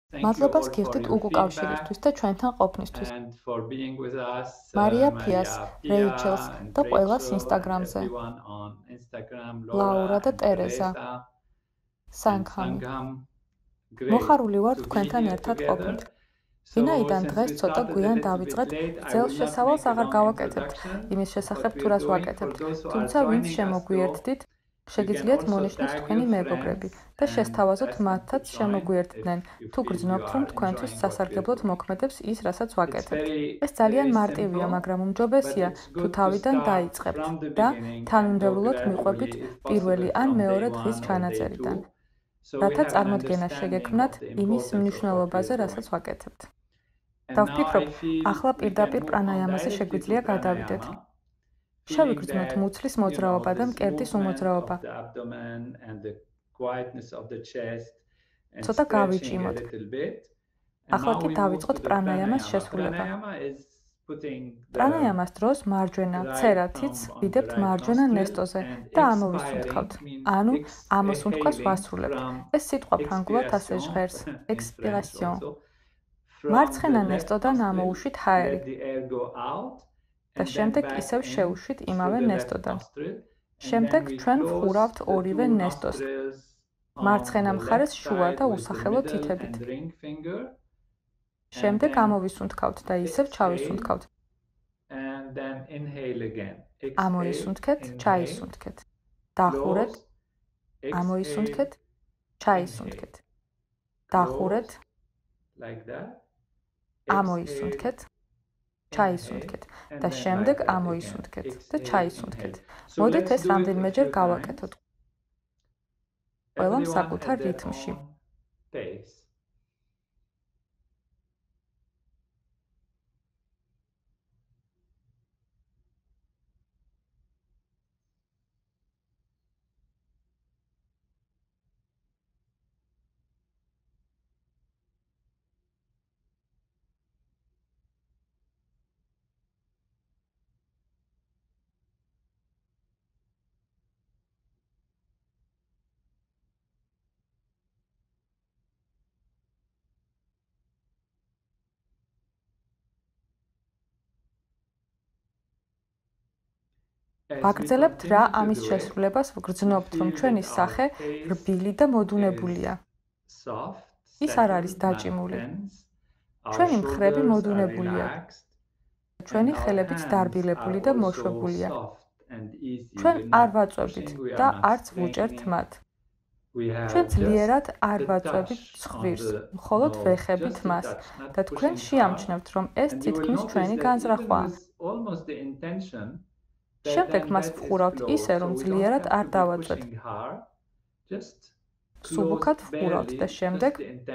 Thank you მადლობას all for გიხდით your feedback უკუკავშირისთვის და ჩვენთან ყოფნისთვის. and for being with us. მარია ფიას, Maria რეიჩელს Pia and და ყველას Rachel and ინსტაგრამზე, everyone on Instagram, ლაურა Laura და and ტერეზა, Teresa and სანგჰამი. Sangham. Great მოხარული ვართ to be თქვენთან here ერთად together. ყოფნით. So ვინაიდან since დღეს we ცოტა started a გვიან little bit დავიწყეთ, late, I ძელს will not შესავალს make a აღარ long გავაკეთებთ introduction. იმის შესახებ What თუ we're რას doing for ვაკეთებთ, those who are თუმცა ვინც joining us though, შემოგვიერთდით, you can შეგიძლიათ also მონიშნოთ tag თქვენი your მეგობრები friends და and შესთავაზოთ ask them to მათაც join if შემოგვიერთდნენ, you თუ feel you გრძნობთ, რომ are თქვენთვის enjoying what we're სასარგებლოდ doing. მოქმედებს ის, რასაც It's ვაკეთებთ. ეს very ძალიან მარტივია, simple, მაგრამ but უმჯობესია, it's თუ good to თავიდან start დაიწყებთ from the და beginning and go თანმიმდევრულად მიყვებით gradually, if პირველი possible, ან from day მეორე დღის one or day ჩანაწერიდან, two, so we რათა have an წარმოდგენა understanding შეგექმნათ of the იმის importance of what მნიშვნელობაზე, we're რასაც doing. ვაკეთებთ. And და now I ვფიქრობ, feel ახლა we can პირდაპირ move on პრანაიამაზე directly to შეგვიძლია გადავიდეთ. pranayama, feeling შევიგრძნოთ that, მუცლის you know, მოძრაობა და this მკერდის movement უმოძრაობა. of the abdomen and the quietness of the chest and ცოტა stretching a გავიჭიმოთ. little bit. And ახლა now კი we move დავიწყოთ to the პრანაიამას pranayama. შესრულება. Pranayama is putting the პრანაიამას დროს მარჯვენა right ცერათიც thumb on the ვიდებთ right მარჯვენა nostril ნესტოზე and და ამოვისუნთქავთ. expiring means ანუ ამოსუნთქვას exhaling ვასრულებთ. from ეს სიტყვა ფრანგულად ასე expiration ჟღერს. in French ექსპირასიონ. also. From the მარცხენა left ნესტოდან nostril, ამოუშვით ჰაერი let the air go out და and then შემდეგ back ისევ in შევუშვით through იმავე the left ნესტოდან. nostril. And შემდეგ then we ჩვენ close ვხურავთ the ორივე two ნესტოს. nostrils მარცხენა on the მხარეს left შუა side და with the უსახელო middle თითებით. and ring finger. And შემდეგ then ამოვისუნთქავთ და ისევ exhale ჩავისუნთქავთ. and then inhale again. Exhale, ამოისუნთქეთ, inhale, ჩაისუნთქეთ. დახურეთ, close, exhale, ამოისუნთქეთ, inhale, ჩაისუნთქეთ. დახურეთ, close, like that. ამოისუნთქეთ, Exhale, ჩაისუნთქეთ and და then შემდეგ like that again. ამოისუნთქეთ და Exhale, ჩაისუნთქეთ. inhale. So მოდით let's ეს do it a რამდენიმეჯერ few გავაკეთოთ. times. ყველამ Everyone საკუთარ at their რითმში. own pace. ვაგრძელებთ რა ამის შესრულებას ვგრძნობთ, რომ ჩვენი სახე რბილი და მოდუნებულია. ის არ არის დაჭიმული. ჩვენი მხრები მოდუნებულია. ჩვენი ხელებიც დარბილებული და მოშვებულია. ჩვენ არ ვაწვევით და არც ვუჭერთ მათ. ჩვენ ძლიერად არ ვაწვევით ცხვირს, მხოლოდ ვეხებით მას და თქვენ შეამჩნევთ, რომ ეს თითქმის ჩვენი განზრახვაა. შემდეგ მას ვხურავთ ისე, რომ ძლიერად არ დავაწვეთ. სუბუქად ვხურავთ და შემდეგ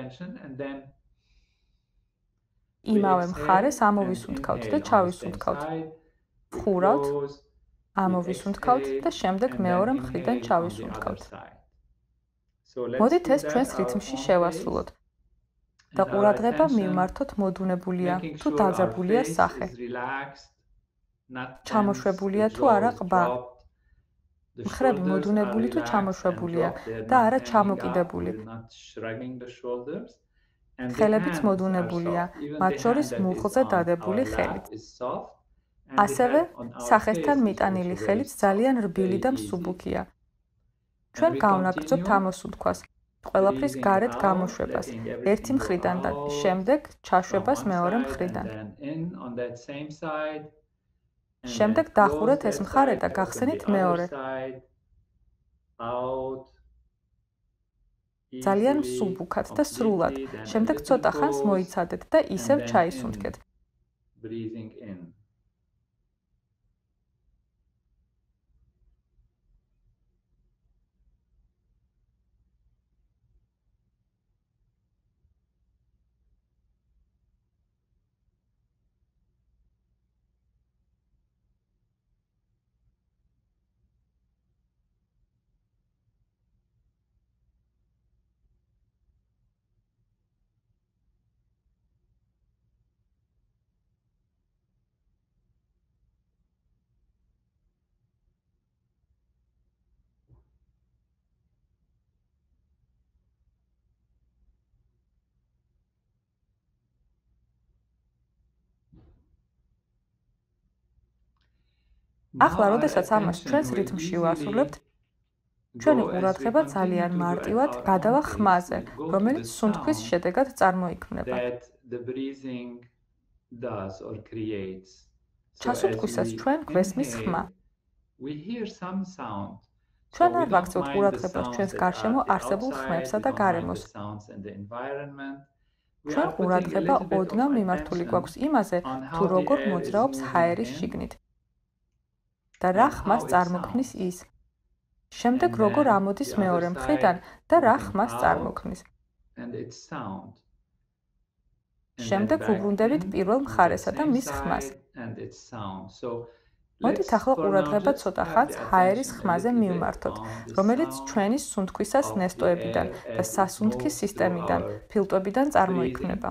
იმავე მხარეს ამოვისუნთქავთ და ჩავისუნთქავთ. ვხურავთ, ამოვისუნთქავთ და შემდეგ მეორე მხრიდან ჩავისუნთქავთ. მოდით ეს ჩვენს რითმში შევასრულოთ. და ყურადღება მივმართოთ მოდუნებულია თუ დაძაბულია სახე. ჩამოშვებულია თუ არა ყბა. მხრები მოდუნებული თუ ჩამოშვებულია და არა ჩამოკიდებული. ხელებიც მოდუნებულია, მათ შორის მუხლზე დადებული ხელით. ასევე სახესთან მიტანილი ხელიც ძალიან რბილი და მსუბუქია. ჩვენ გავნაგრძობთ ამოსუნთქვას, ყველაფრის გარეთ გამოშვებას, ერთი მხრიდან და შემდეგ ჩაშვებას მეორე მხრიდან. შემდეგ დახურეთ ეს მხარე და გახსენით მეორე. ძალიან მსუბუქად და სრულად. შემდეგ ცოტა ხანს მოიცადეთ და ისევ ჩაისუნთქეთ. ახლა, როდესაც ამას ჩვენს რითმში ვასრულებთ, ჩვენი ყურადღება ძალიან მარტივად გადავა ხმაზე, რომელიც სუნთქვის შედეგად წარმოიქმნება. ჩასუნთქვისას ჩვენ გვესმის ხმა. ჩვენ არ ვაქცევთ ყურადღებას ჩვენს გარშემო არსებულ ხმებსა და გარემოს. ჩვენ ყურადღება ოდნავ მიმართული გვაქვს იმაზე, თუ როგორ მოძრაობს ჰაერის შიგნით და რა ხმას წარმოქმნის ის. შემდეგ როგორ ამოდის მეორე მხრიდან და რა ხმას წარმოქმნის. შემდეგ ვუბრუნდებით პირველ მხარესა და მის ხმას. მოდით ახლა ყურადღება ცოტა ხანს ჰაერის ხმაზე მივმართოთ, რომელიც ჩვენი სუნთქვისას ნესტოებიდან და სასუნთქის სისტემიდან, ფილტვებიდან წარმოიქმნება.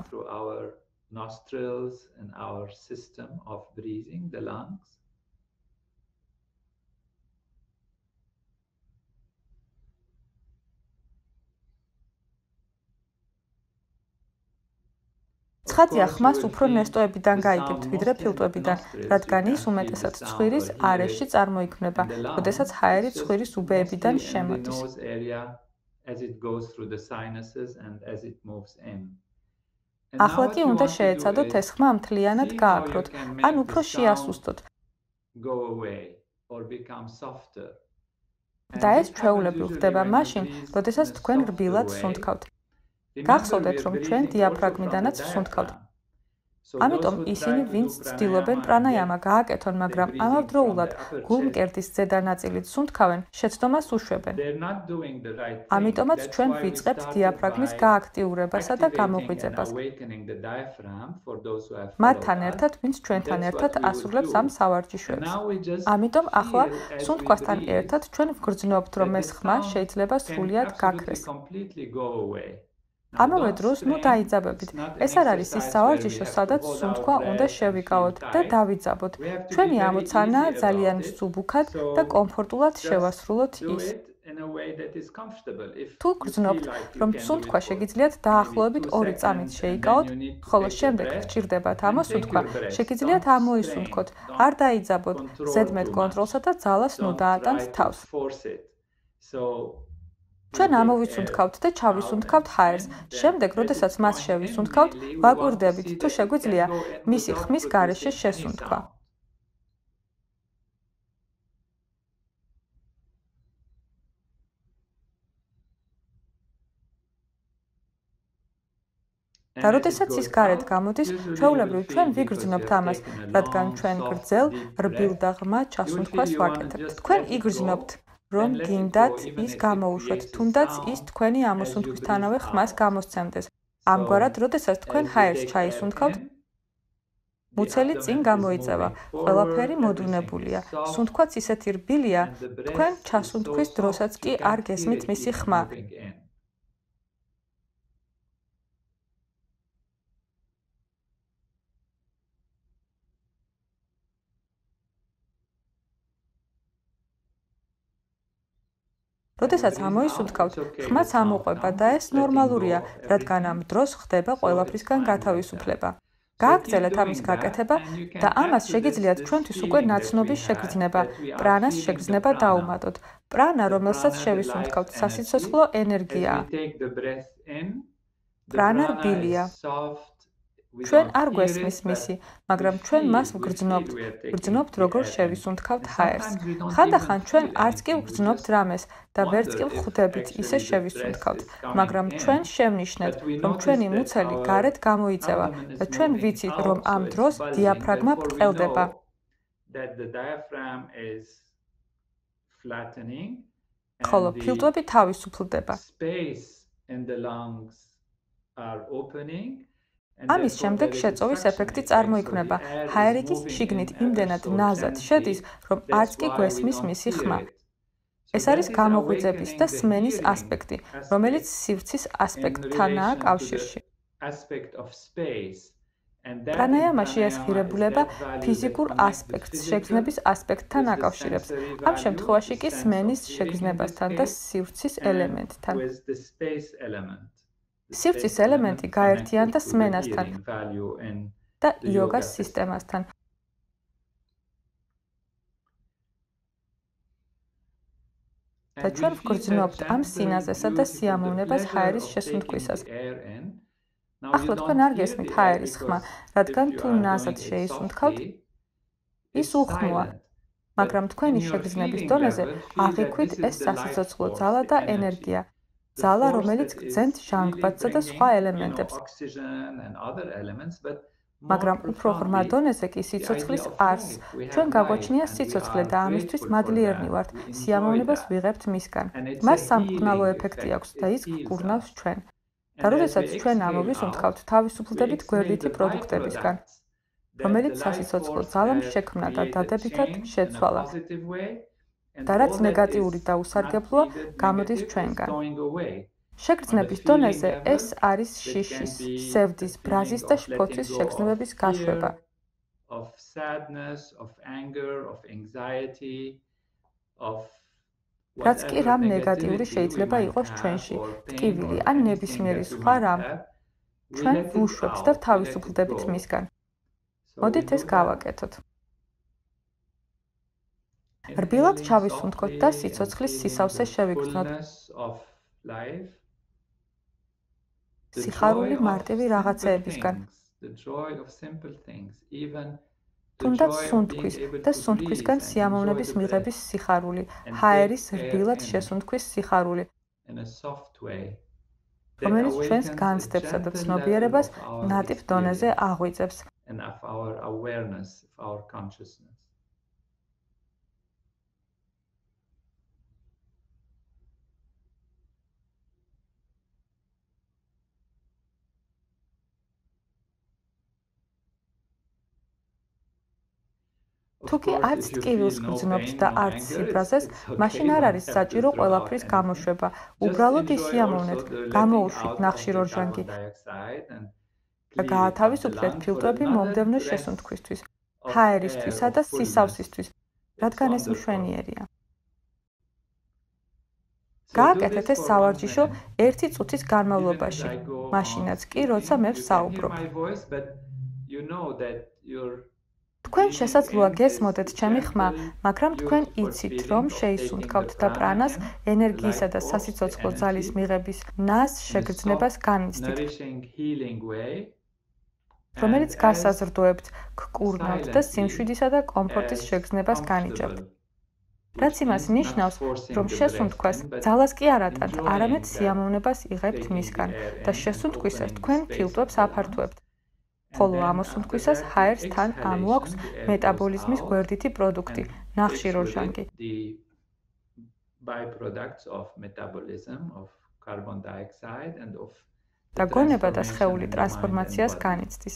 ცხადია, ხმას უფრო ნესტოებიდან გაიგებთ, ვიდრე ფილტვებიდან, რადგან ის უმეტესად ცხვირის არეში წარმოიქმნება, როდესაც ჰაერი ცხვირის უბეებიდან შემოდის. ახლა კი უნდა შეეცადოთ ეს ხმა მთლიანად გააქროთ, ან უფრო შეასუსტოთ. და ეს ჩვეულებრივ ხდება მაშინ, როდესაც თქვენ რბილად სუნთქავთ. გახსოვდეთ, რომ ჩვენ დიაფრაგმიდანაც ვსუნთქავთ. ამიტომ ისინი, ვინც ცდილობენ პრანაიამა გააკეთონ, მაგრამ ამავდროულად გულმკერდის ზედა ნაწილით სუნთქავენ, შეცდომას უშვებენ. ამიტომაც ჩვენ ვიწყებთ დიაფრაგმის გააქტიურებასა და გამოღვიძებას. მათთან ერთად, ვინც ჩვენთან ერთად ასრულებს ამ სავარჯიშოებს. ამიტომ ახლა სუნთქვასთან ერთად ჩვენ ვგრძნობთ, რომ ეს ხმა შეიძლება სრულიად გაქრეს. ამავე დროს, დაიძაბებით. ეს არ არის ის სავარჯიშო, სადაც სუნთქვა უნდა შევიკავოთ და დავიძაბოთ. ჩვენი ამოცანაა ძალიან მსუბუქად და კომფორტულად შევასრულოთ ის. თუ გრძნობთ, რომ სუნთქვა შეგიძლიათ დაახლოებით 2 წამით შეიკავოთ, ხოლო შემდეგ გჭირდებათ ამოსუნთქვა, შეგიძლიათ ამოისუნთქოთ, არ დაიძაბოთ, ზედმეტ კონტროლსა და ძალას დაატანთ თავს. ჩვენ ამოვისუნთქავთ და ჩავისუნთქავთ ჰაერს. შემდეგ, როდესაც მას შევისუნთქავთ, ვაკვირდებით, თუ შეგვიძლია მისი ხმის გარეშე შესუნთქვა. და როდესაც ის გარეთ გამოდის, ჩვეულებრივ ჩვენ ვიგრძნობთ ამას, რადგან ჩვენ გრძელ, რბილ და ღრმა ჩასუნთქვას ვაკეთებთ. თქვენ იგრძნობთ, რომ გინდათ ის გამოუშვათ, თუნდაც ის თქვენი ამოსუნთქვისთანავე ხმას გამოსცემდეს. ამგვარად, როდესაც თქვენ ჰაერს ჩაისუნთქავთ, მუცელი წინ გამოიწევა, ყველაფერი მოდუნებულია. სუნთქვაც ისეთი რბილია, თქვენ ჩასუნთქვის დროსაც კი არ გესმით მისი ხმა. როდესაც ამოისუნთქავთ, ხმაც ამოყვება და ეს ნორმალურია, რადგან ამ დროს ხდება ყველაფრისგან გათავისუფლება. გააგრძელეთ ამის გაკეთება და ამას შეგიძლიათ ჩვენთვის უკვე ნაცნობის შეგრძნება, პრანას შეგრძნება დაუმატოთ. პრანა, რომელსაც შევისუნთქავთ, სასიცოცხლო ენერგიაა. პრანა რბილია. ჩვენ არ გვესმის მისი, მაგრამ ჩვენ მას ვგრძნობთ. ვგრძნობთ, როგორ შევისუნთქავთ ჰაერს. ხანდახან ჩვენ არც კი ვგრძნობთ რამეს და ვერც კი ვხვდებით ისე შევისუნთქავთ, მაგრამ ჩვენ შევნიშნეთ, რომ ჩვენი მუცელი გარეთ გამოიწევა და ჩვენ ვიცით, რომ ამ დროს დიაფრაგმა ბრტყელდება. ხოლო ფილტვები თავისუფლდება. ამის შემდეგ შეწოვის ეფექტი წარმოიქმნება. ჰაერი კი შიგნით იმდენად ნაზად შედის, რომ არც კი გვესმის მისი ხმა. ეს არის გამოღვიძების და სმენის ასპექტი, რომელიც სივრცის ასპექტთანაა კავშირში. პრანაიამაში ეს ღირებულება ფიზიკურ ასპექტს შეგრძნების ასპექტთან აკავშირებს. ამ შემთხვევაში კი სმენის შეგრძნებასთან და სივრცის ელემენტთან. სივრცის ელემენტი გაერთიანდა სმენასთან და იოგას სისტემასთან. და ჩვენ ვგრძნობთ ამ სინაზესა და სიამოვნებას ჰაერის შესუნთქვისას. ახლა თქვენ არ გესმით ჰაერის ხმა, რადგან თუ ნაზად შეისუნთქავთ, ის უხმოა, მაგრამ თქვენი შეგრძნების დონეზე აღიქვით ეს სასიცოცხლო ძალა და ენერგია, ძალა, რომელიც გძენთ ჟანგბადსა და სხვა ელემენტებს. მაგრამ უფრო ღრმა დონეზე კი სიცოცხლის არსს. ჩვენ გაგვაჩნია სიცოცხლე და ამისთვის მადლიერნი ვართ, სიამოვნებას ვიღებთ მისგან. მას სამკურნალო ეფექტი აქვს და ის გკურნავს ჩვენ. და როდესაც ჩვენ ამოვისუნთქავთ თავისუფლდებით გვერდითი პროდუქტებისგან, რომელიც სასიცოცხლო ძალამ შექმნა და დადებითად შეცვალა. და რაც ნეგატიური და უსარგებლოა, გამოდის ჩვენგან. შეგრძნების დონეზე ეს არის შიშის, სევდის, ბრაზის და შფოთვის შეგრძნებების გაშვება. რაც კი რამ ნეგატიური შეიძლება იყოს ჩვენში, ტკივილი ან ნებისმიერი სხვა რამ, ჩვენ ვუშვებთ და თავისუფლდებით მისგან. მოდით ეს გავაკეთოთ. რბილად ჩავისუნთქოთ და სიცოცხლის სისავსე შევიგრძნოთ. სიხარული მარტივი რაღაცეებისგან. თუნდაც სუნთქვის და სუნთქვისგან სიამოვნების მიღების სიხარული, ჰაერის რბილად შესუნთქვის სიხარული, რომელიც ჩვენს განცდებსა და ცნობიერებას ნატიფ დონეზე აღვიძებს. თუკი არც ტკივილს გრძნობთ და არც სიბრაზეს, მაშინ არ არის საჭირო ყველაფრის გამოშვება. უბრალოდ ისიამოვნეთ, გამოუშვით ნახშირორჟანგი და გაათავისუფლეთ ფილტრები მომდევნო შესუნთქვისთვის, ჰაერისთვისა და სისავსისთვის, რადგან ეს მშვენიერია. გააკეთეთ ეს სავარჯიშო 1 წუთის განმავლობაში, მაშინაც კი, როცა მე ვსაუბრობ. თქვენ შესაძლოა გესმოდეთ ჩემი ხმა, მაგრამ თქვენ იცით, რომ შეისუნთქავთ და პრანას, ენერგიისა და სასიცოცხლო ძალის მიღების ნაზ შეგრძნებას განიცდით, რომელიც გასაზრდოებთ, გკურნავთ და სიმშვიდისა და კომფორტის შეგრძნებას განიჭებთ. რაც იმას ნიშნავს, რომ შესუნთქვას ძალას კი არ ატანთ, არამედ სიამოვნებას იღებთ მისგან და შესუნთქვისას თქვენ ფილტვებს აფართოებთ. ხოლო ამოსუნთქვისას ჰაერს თან ამოაქვს მეტაბოლიზმის გვერდითი პროდუქტი, ნახშირორჟანგი. და გონება და სხეული ტრანსფორმაციას განიცდის.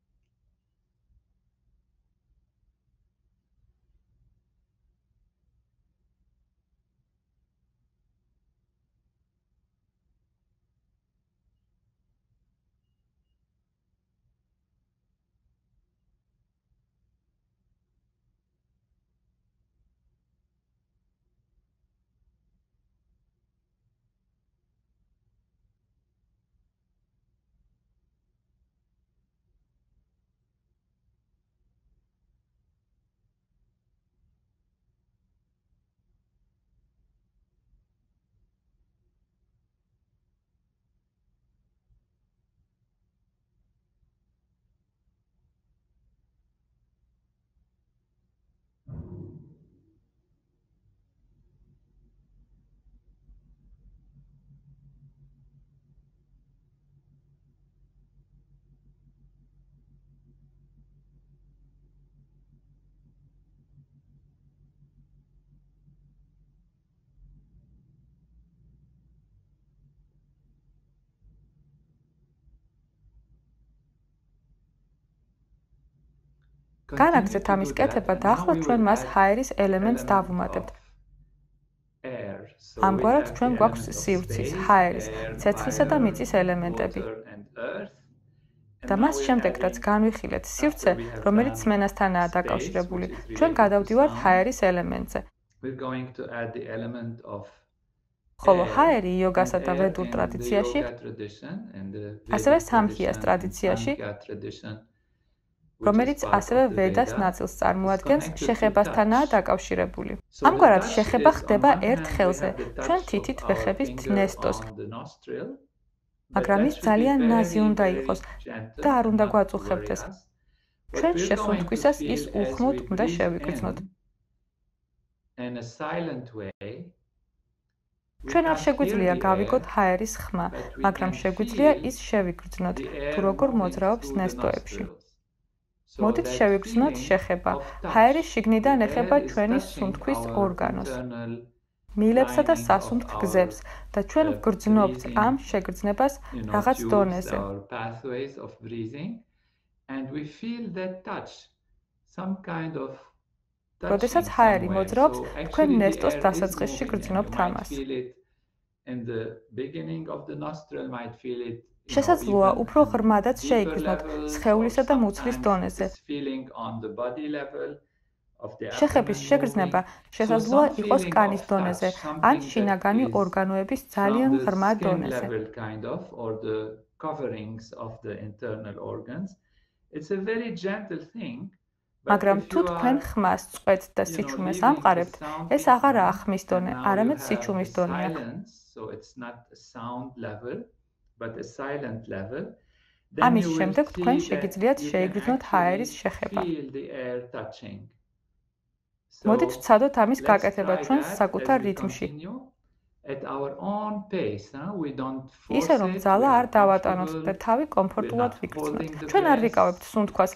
განაგრძეთ ამის კეთება და ახლა ჩვენ მას ჰაერის ელემენტს დავუმატებთ. ამგვარად ჩვენ გვაქვს სივრცის, ჰაერის, ცეცხლისა და მიწის ელემენტები. და მას შემდეგ, რაც განვიხილეთ სივრცე, რომელიც სმენასთანაა დაკავშირებული, ჩვენ გადავდივართ ჰაერის ელემენტზე. ხოლო ჰაერი იოგასა და ვედურ ტრადიციაში, ასევე სამხიას ტრადიციაში რომელიც ასევე ვედას ნაწილს წარმოადგენს, შეხებასთანაა დაკავშირებული. ამგვარად, შეხება ხდება ერთ ხელზე, ჩვენ თითით ვეხებით ნესტოს. მაგრამ ის ძალიან ნაზი უნდა იყოს და არ უნდა გვაწუხებდეს. ჩვენ შესუნთქვისას ის უხმოდ უნდა შევიგრძნოთ. ჩვენ არ შეგვიძლია გავიგოთ ჰაერის ხმა, მაგრამ შეგვიძლია ის შევიგრძნოთ, თუ როგორ მოძრაობს ნესტოებში. მოდით შევიგრძნოთ შეხება. ჰაერი შიგნიდან ეხება ჩვენი სუნთქვის ორგანოს, მილებსა და სასუნთქ გზებს და ჩვენ ვგრძნობთ ამ შეგრძნებას რაღაც დონეზე. როდესაც ჰაერი მოძრაობს, თქვენ ნესტოს დასაწყისში გრძნობთ ამას. შესაძლოა უფრო ღრმადაც შეიგრძნოთ სხეულისა და მუცლის დონეზე. შეხების შეგრძნება შესაძლოა იყოს კანის დონეზე ან შინაგანი ორგანოების ძალიან ღრმა დონეზე. მაგრამ თუ თქვენ ხმას წყვეთ და სიჩუმეს ამყარებთ, ეს აღარაა ხმის დონე, არამედ სიჩუმის დონეა. ამის შემდეგ თქვენ შეგიძლიათ შეიგრძნოთ ჰაერის შეხება. მოდით ვცადოთ ამის გაკეთება ჩვენს საკუთარ რიტმში. ისე რომ ძალა არ დავატანოთ და თავი კომფორტულად ვიგრძნოთ. ჩვენ არ ვიკავებთ სუნთქვას.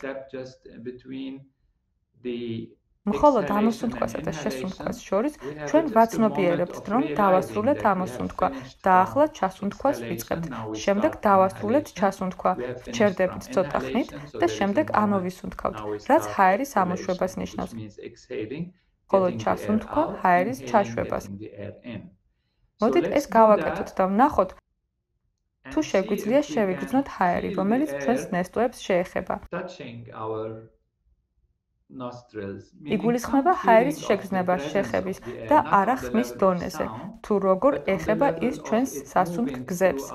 მხოლოდ ამოსუნთქვასა და შესუნთქვას შორის ჩვენ ვაცნობიერებთ, რომ დავასრულეთ ამოსუნთქვა და ახლა ჩასუნთქვას ვიწყებთ. შემდეგ დავასრულეთ ჩასუნთქვა, ვჩერდებით ცოტა ხნით და შემდეგ ამოვისუნთქავთ, რაც ჰაერის ამოშვებას ნიშნავს. ხოლო ჩასუნთქვა ჰაერის ჩაშვებას. მოდით ეს გავაკეთოთ და ვნახოთ, თუ შეგვიძლია შევიგრძნოთ ჰაერი, რომელიც ჩვენს ნესტოებს შეეხება. იგულისხმება ჰაერის შეგრძნება შეხების და არა ხმის დონეზე, თუ როგორ ეხება ის ჩვენს სასუნთქ გზებს.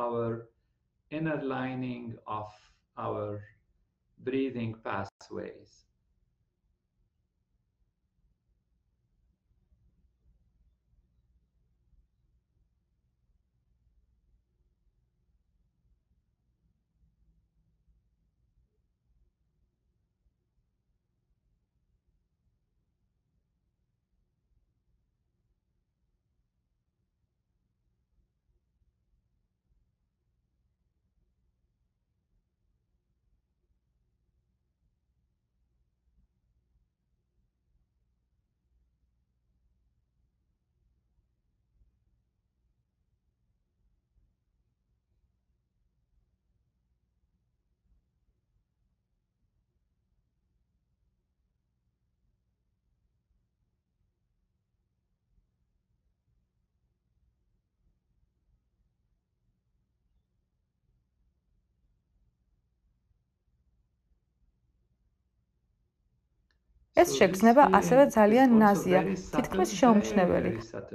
ეს შეგრძნება ასევე ძალიან ნაზია, თითქმის შეუმჩნეველი.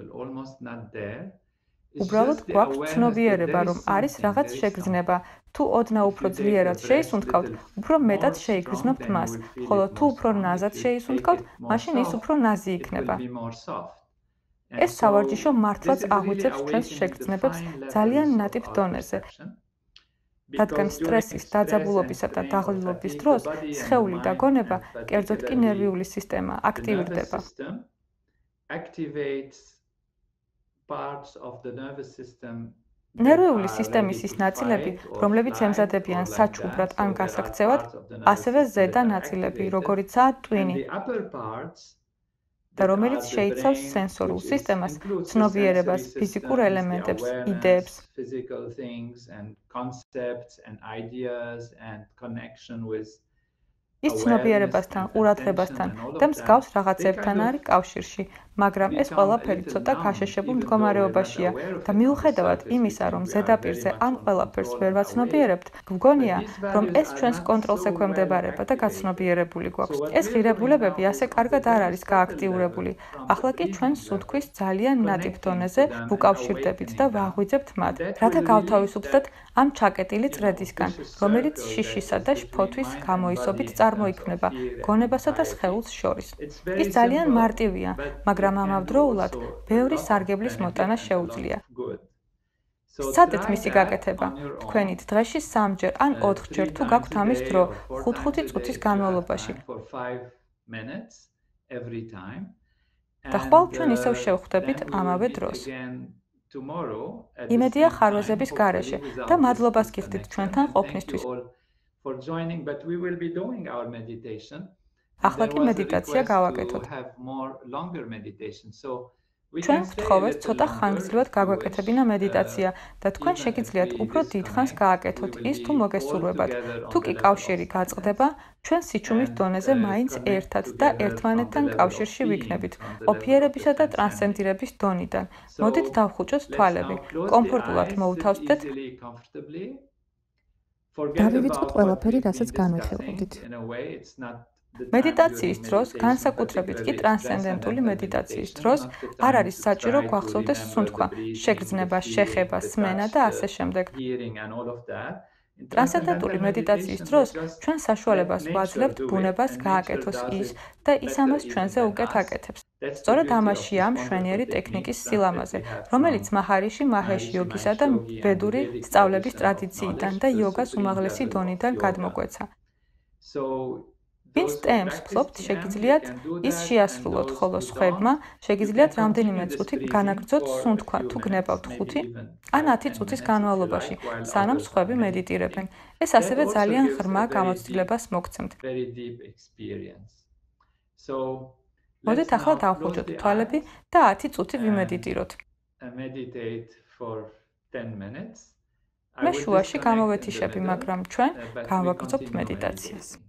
უბრალოდ გვაქვს ცნობიერება, რომ არის რაღაც შეგრძნება. თუ ოდნავ უფრო ძლიერად შეისუნთქავთ, უფრო მეტად შეიგრძნობთ მას, ხოლო თუ უფრო ნაზად შეისუნთქავთ, მაშინ ის უფრო ნაზი იქნება. ეს სავარჯიშო მართლაც აღვიძებს ჩვენს შეგრძნებებს ძალიან ნატიფ დონეზე. რადგან სტრესის, დაძაბულობისა და დაღლილობის დროს სხეული და გონება, კერძოდ კი ნერვიული სისტემა აქტივირდება. ნერვიული სისტემის ის ნაწილები, რომლებიც ემზადებიან საჩუბრად ან გასაქცევად, ასევე ზედა ნაწილები, როგორიცაა ტვინი და რომელიც შეიცავს სენსორულ სისტემას, ცნობიერებას, ფიზიკურ ელემენტებს, იდეებს. ის ცნობიერებასთან, ყურადღებასთან და მსგავს რაღაცებთან არის კავშირში, მაგრამ ეს ყველაფერი ცოტა გაშეშებულ მდგომარეობაშია და მიუხედავად იმისა, რომ ზედაპირზე ამ ყველაფერს ვერ ვაცნობიერებთ, გვგონია, რომ ეს ჩვენს კონტროლს ექვემდებარება და გაცნობიერებული გვაქვს. ეს ღირებულებები ასე კარგად არ არის გააქტიურებული. ახლა კი ჩვენ სუნთქვის ძალიან ნატიფ დონეზე ვუკავშირდებით და ვაღვიძებთ მათ, რათა გავთავისუფლდეთ ამ ჩაკეტილი წრედისგან, რომელიც შიშისა და შფოთვის გამოისობით წარმოიქმნება გონებასა და სხეულს შორის. ის ძალიან მარტივია, მაგრამ ამავდროულად ბევრი სარგებლის მოტანა შეუძლია. სცადეთ მისი გაკეთება. თქვენით დღეში 3-ჯერ ან 4-ჯერ თუ გაქვთ ამის დრო 5 წუთის განმავლობაში. და ხვალ ჩვენ ისევ შევხვდებით ამავე დროს. იმედია ხარვეზების გარეშე და მადლობას გიხდით ჩვენთან ყოფნისთვის. ახლა კი მედიტაცია გავაკეთოთ. ჩვენ გთხოვეთ ცოტა ხანგრძლივად გაგვეკეთებინა მედიტაცია და თქვენ შეგიძლიათ უფრო დიდხანს გააკეთოთ ის თუ მოგესურვებათ. თუ კი კავშირი გაწყდება, ჩვენ სიჩუმის დონეზე მაინც ერთად და ერთმანეთთან კავშირში ვიქნებით, ყოფიერებისა და ტრანსცენდირების დონიდან. მოდით დავხუჭოთ თვალები, კომფორტულად მოუთავსდეთ და ვივიწყოთ ყველაფერი, რასაც განვიხილავდით. მედიტაციის დროს, განსაკუთრებით კი ტრანსცენდენტული მედიტაციის დროს, არ არის საჭირო გვახსოვდეს სუნთქვა, შეგრძნება, შეხება, სმენა და ასე შემდეგ. ტრანსცენდენტული მედიტაციის დროს ჩვენ საშუალებას ვაძლევთ ბუნებას გააკეთოს ის და ის ამას ჩვენზე უკეთ აკეთებს. სწორედ ამაშია მშვენიერი ტექნიკის სილამაზე, რომელიც მაჰარიში მაჰეშ იოგისა და ვედური სწავლების ტრადიციიდან და იოგას უმაღლესი დონიდან გადმოგვეცა. ვინც ტემს ფლობთ, შეგიძლიათ ის შეასრულოთ, ხოლო სხვებმა შეგიძლიათ რამდენიმე წუთი განაგრძოთ სუნთქვა თუ გნებავთ 5 ან 10 წუთის განმავლობაში, სანამ სხვები მედიტირებენ. ეს ასევე ძალიან ღრმა გამოცდილებას მოგცემთ. მოდით ახლა დავხუჭოთ თვალები და 10 წუთი ვიმედიტიროთ. მე შუაში გამოვეთიშები, მაგრამ ჩვენ გავაგრძობთ მედიტაციას.